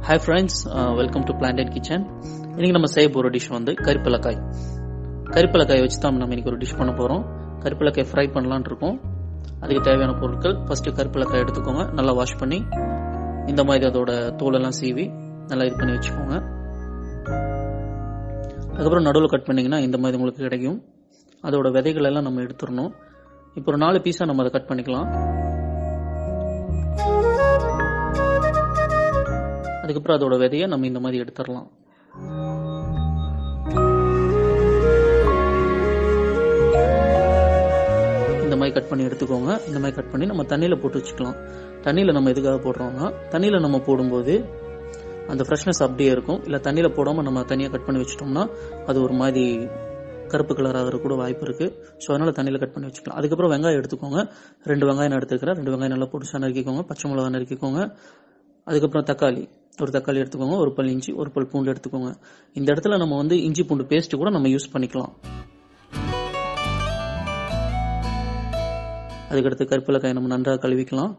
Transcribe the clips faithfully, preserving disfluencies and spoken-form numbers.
Hi friends, uh, welcome to Planted Kitchen. இன்னைக்கு நம்ம செய்ய போற டிஷ் வந்து கரிப்பலக்காய். கரிப்பலக்காய் வச்சு தான் நம்ம இன்னைக்கு ஒரு டிஷ் பண்ண போறோம். கரிப்பலக்காய் ஃப்ரை பண்ணலாம்னு இருக்கோம். அதுக்கு தேவையான பொருட்கள் ஃபர்ஸ்ட் கரிப்பலக்காய் எடுத்துக்கோங்க. நல்லா வாஷ் பண்ணி இந்த மாதிரி அதோட தோல் எல்லாம் சீவி நல்லா இது பண்ணி வச்சுக்கோங்க. அதுக்கப்புறம் நடுவில் கட் பண்ணீங்கன்னா இந்த மாதிரி உங்களுக்கு கிடைக்கும். அதோட விதைகள் எல்லாம் நம்ம எடுத்துடணும். இப்போ ஒரு நாலு பீஸா நம்ம அதை கட் பண்ணிக்கலாம். அதுக்கப்புறம் அதோட விதையை நம்ம இந்த மாதிரி எடுத்துடலாம். இந்த மாதிரி கட் பண்ணி எடுத்துக்கோங்க. இந்த மாதிரி கட் பண்ணி நம்ம தண்ணியில் போட்டு வச்சுக்கலாம். தண்ணியில் நம்ம எதுக்காக போடுறோம்னா, தண்ணியில் நம்ம போடும்போது அந்த ஃப்ரெஷ்னஸ் அப்படியே இருக்கும். இல்லை தண்ணியில் போடாமல் நம்ம தனியாக கட் பண்ணி வச்சிட்டோம்னா அது ஒரு மாதிரி கருப்பு கலர் ஆகிற கூட வாய்ப்பு இருக்குது. ஸோ அதனால் தண்ணியில் கட் பண்ணி வச்சுக்கலாம். அதுக்கப்புறம் வெங்காயம் எடுத்துக்கோங்க. ரெண்டு வெங்காயம் நான் எடுத்துக்கிறேன். ரெண்டு வெங்காயம் நல்லா பொடிசா நறுக்கிக்கோங்க. பச்சை மிளகா நறுக்கிக்கோங்க. அதுக்கப்புறம் தக்காளி ஒரு தக்காளி எடுத்துக்கோங்க. ஒரு பல் இஞ்சி, ஒரு பல் பூண்டு எடுத்துக்கோங்க. இந்த இடத்துல நம்ம வந்து இஞ்சி பூண்டு பேஸ்ட் கூட நம்ம யூஸ் பண்ணிக்கலாம். அதுக்கடுத்து கரிப்பலக்காயை நம்ம நன்றாக கழுவிக்கலாம்.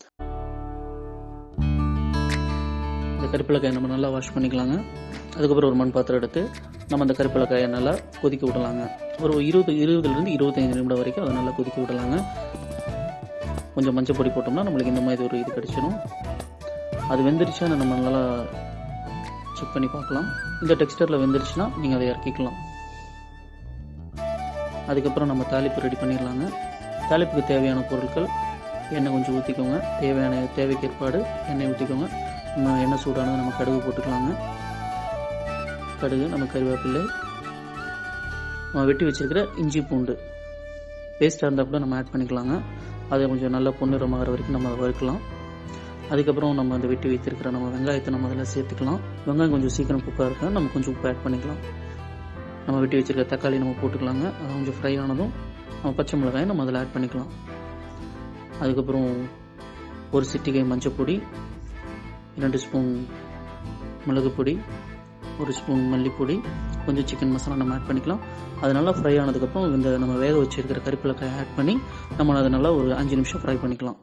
இந்த கரிப்பலக்காயை நம்ம நல்லா வாஷ் பண்ணிக்கலாங்க. அதுக்கப்புறம் ஒரு மண் பாத்திரம் எடுத்து நம்ம அந்த கரிப்பலக்காயை நல்லா கொதிக்க விடலாங்க. ஒரு இருபது இருபதுலேருந்து இருபத்தைந்து நிமிடம் வரைக்கும் அதை நல்லா கொதிக்க விடலாங்க. கொஞ்சம் மஞ்சள் பொடி போட்டோம்னா நம்மளுக்கு இந்த மாதிரி ஒரு இது கிடைச்சிடும். அது வெந்துருச்சான்னு நம்ம நல்லா செக் பண்ணி பார்க்கலாம். இந்த டெக்ஸ்டரில் வெந்துருச்சுன்னா நீங்கள் அதை இறக்கிக்கலாம். அதுக்கப்புறம் நம்ம தாளிப்பு ரெடி பண்ணிடலாங்க. தாளிப்புக்கு தேவையான பொருட்கள் எண்ணெய் கொஞ்சம் ஊற்றிக்கோங்க. தேவையான தேவைக்கு ஏற்பாடு எண்ணெய் ஊற்றிக்கோங்க. நம்ம எண்ணெய் சூடானது நம்ம கடுகு போட்டுக்கலாங்க. கடுகு, நம்ம கருவேப்பிலை, நம்ம வெட்டி வச்சிருக்கிற இஞ்சி பூண்டு பேஸ்ட்டாக இருந்தால் கூட நம்ம ஆட் பண்ணிக்கலாங்க. அதை கொஞ்சம் நல்லா பொன்னிறமாகிற வரைக்கும் நம்ம அதை வறுக்கலாம். அதுக்கப்புறம் நம்ம அந்த வெட்டி வைத்திருக்கிற நம்ம வெங்காயத்தை நம்ம அதில் சேர்த்துக்கலாம். வெங்காயம் கொஞ்சம் சீக்கிரம் குக்காக இருக்கா நம்ம கொஞ்சம் உப்பு ஆட் பண்ணிக்கலாம். நம்ம வெட்டி வச்சிருக்கிற தக்காளி நம்ம போட்டுக்கலாங்க. அது கொஞ்சம் ஃப்ரை ஆனதும் நம்ம பச்சை மிளகாயை நம்ம அதில் ஆட் பண்ணிக்கலாம். அதுக்கப்புறம் ஒரு சிட்டிகை மஞ்சள் பொடி, இரண்டு ஸ்பூன் மிளகு பொடி, ஒரு ஸ்பூன் மல்லிப்பொடி, கொஞ்சம் சிக்கன் மசாலா நம்ம ஆட் பண்ணிக்கலாம். அது நல்லா ஃப்ரை ஆனதுக்கப்புறம் இந்த நம்ம வேக வச்சிருக்கிற கரிப்பலக்காயை ஆட் பண்ணி நம்ம அதை நல்லா ஒரு அஞ்சு நிமிஷம் ஃப்ரை பண்ணிக்கலாம்.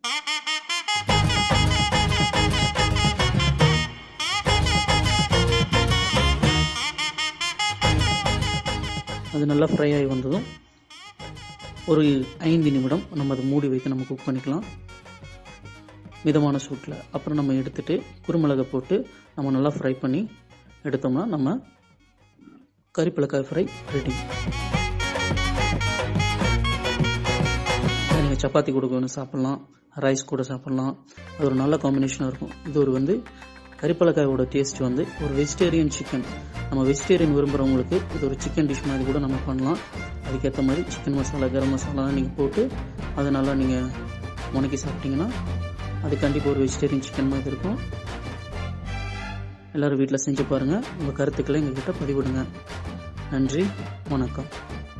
அது நல்லா ஃப்ரை ஆகி வந்ததும் ஒரு ஐந்து நிமிடம் நம்ம அதை மூடி வைத்து நம்ம குக் பண்ணிக்கலாம் மிதமான சூட்டில். அப்புறம் நம்ம எடுத்துட்டு குருமிளகை போட்டு நம்ம நல்லா ஃப்ரை பண்ணி எடுத்தோம்னா நம்ம கரிப்பலக்காய் ஃப்ரை ரெடி. நீங்கள் சப்பாத்தி கூட வேணும் சாப்பிட்லாம், ரைஸ் கூட சாப்பிட்லாம். அது ஒரு நல்ல காம்பினேஷனாக இருக்கும். இது ஒரு வந்து கரிப்பலக்காயோட டேஸ்ட் வந்து ஒரு வெஜிடேரியன் சிக்கன். நம்ம வெஜிடேரியன் விரும்புகிறவங்களுக்கு இது ஒரு சிக்கன் டிஷ் மாதிரி கூட நம்ம பண்ணலாம். அதுக்கேற்ற மாதிரி சிக்கன் மசாலா, கரம் மசாலாலாம் நீங்கள் போட்டு அதை நல்லா நீங்கள் முனைக்கி சாப்பிட்டீங்கன்னா அது கண்டிப்பாக ஒரு வெஜிடேரியன் சிக்கன் மாதிரி இருக்கும். எல்லோரும் வீட்டில் செஞ்சு பாருங்கள். உங்கள் கருத்துக்களை எங்ககிட்ட பதிவிடுங்க. நன்றி, வணக்கம்.